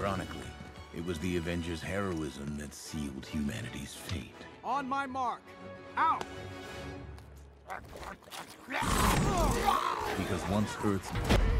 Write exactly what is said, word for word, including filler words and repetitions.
Ironically, it was the Avengers' heroism that sealed humanity's fate. On my mark. Out! Because once Earth's